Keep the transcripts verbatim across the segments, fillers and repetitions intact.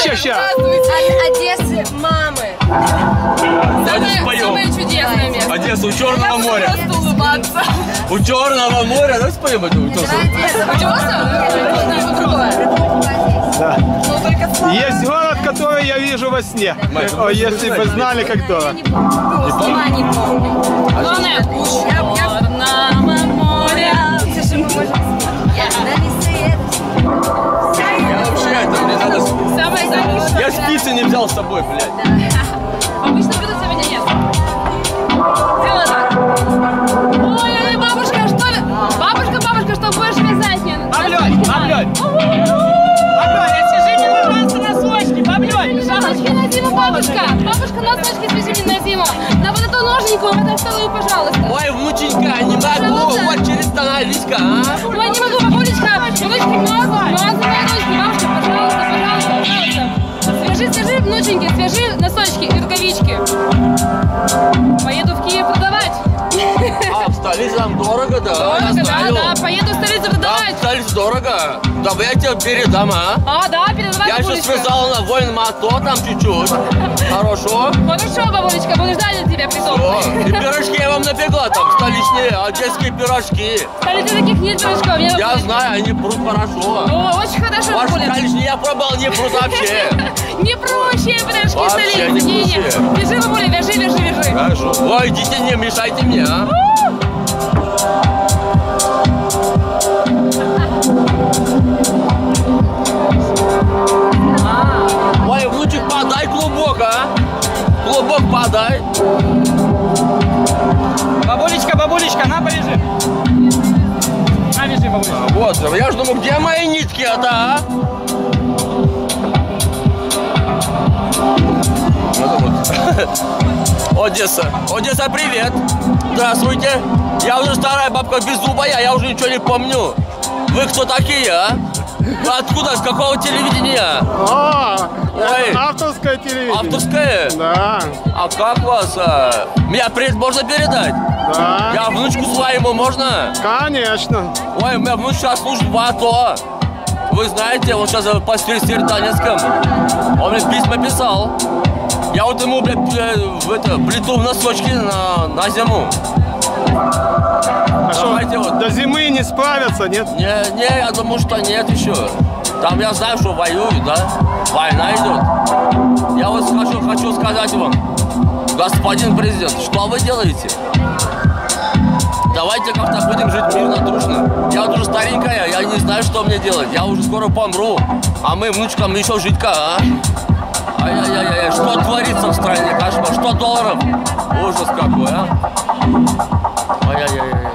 Чаща. От Одессы мамы. Самое, самое чудесное место. Одесса у Черного моря. Просто улыбаться. У Черного моря, давай споем эту тусу. Да. Есть город, который я вижу во сне. О, если бы знали, как то. Сама не помню. Главное, у Черного моря. Слушай, мы можем на весы Я вообще это, мне надо... Самое самое. Я спицы не взял с собой, блядь. Обычно блюдо сегодня нет. Сделай так. Ой, ой, бабушка, что ли? Бабушка, бабушка, что будешь вязать мне? Баблёнь, баблёнь. Баблёнь, свяжи мне, пожалуйста, носочки, баблёнь. Носочки на зиму, бабушка. Бабушка, носочки свяжи мне на зиму. На вот эту ножнику, в этом столу, пожалуйста. Ой, внученька, не могу, вот через становись-ка, а? Ой, не могу, бабулечка. Бабулечка, глазу, глазу моей ножки. Бабушка, пожалуйста, пожалуйста, пожалуйста. Свяжи, свяжи, внученьки, свяжи носочки и рукавички. Поеду в Киев продавать. А, в столице там дорого, да? Дорого, Я да, знаю. да, поеду в столицу Да, продавать. в столице дорого. Давай я тебе передам, а? А, да, передавай, Я еще бабулечка. связал на воин мото там чуть-чуть. Хорошо? Хорошо, бабулечка, буду ждать от тебя притом. О, и пирожки я вам напекла там, столичные, одесские пирожки. В столице таких нет пирожков. Я, Я знаю, они прут хорошо. О, очень хорошо, Ваши бабуля. столичные я пробовал, не прут вообще. Не проще пирожки Вообще столицы. не Не, не. проще. Вяжи, бабуля, вяжи, вяжи, вяжи. Хорошо. Ой, идите, не мешайте мне, а? Ой, внучек, подай клубок, а? Клубок подай. Бабулечка, бабулечка, на, повяжи. На, вяжи, бабулечка. Вот, я же думаю, где мои нитки, а, да? Одесса. Одесса, привет. Здравствуйте. Я уже старая бабка без зуба, я, я уже ничего не помню. Вы кто такие, а? Вы откуда, с какого телевидения? О, Ой. авторское телевидение. Авторское? Да, А как вас? А? Меня привет можно передать? да. Я внучку своему можно? Конечно. Ой, у меня внук сейчас служит в АТО. Вы знаете, он сейчас по Северодонецком. Он мне письма писал. Я вот ему, блядь, в это, плиту в носочки на, на зиму. А что, Давайте вот. до зимы не справятся, нет? Не, не, я думаю, что нет еще. Там я знаю, что воюют, да? Война идет. Я вот хочу, хочу сказать вам, господин президент, что вы делаете? Давайте как-то будем жить мирно, дружно. Я вот уже старенькая, я не знаю, что мне делать. Я уже скоро помру, а мы внучкам еще жить-ка, а? Ай-яй-яй-яй, что творится в стране, кошмар? Что долларов? Ужас какой, а? Ай-яй-яй-яй.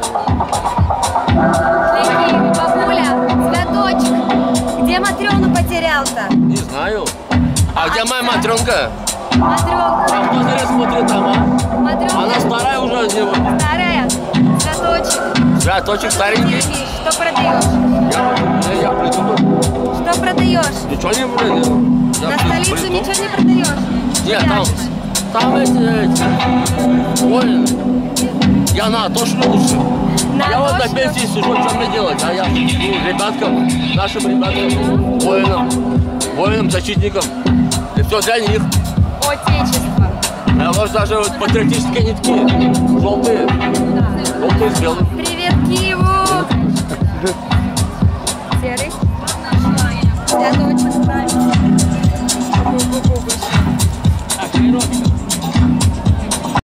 Бабуля, цветочек. Где Матрёну потерял-то? Не знаю. А где моя матрёнка? Матрёнка. А кто зря смотрит там, а? Матрёнка. Она старая уже. не- Старая. Цветочек. Цветочек старенький. Что продаешь? Я, я, я приду. Что продаешь? Ничего не продаю. На столицу ничего не продаешь? Нет, там, там эти, эти, воины. Я на то, что лучше. На я вот на Атоши? пенсии сижу, что мне делать? А я ну, ребяткам, нашим ребятам, воинам, воинам, защитникам. И все для них. Отечество. А вот даже вот патриотические нитки, желтые, желтые с белым. Привет, Киеву. Серый. Цветочек. Так,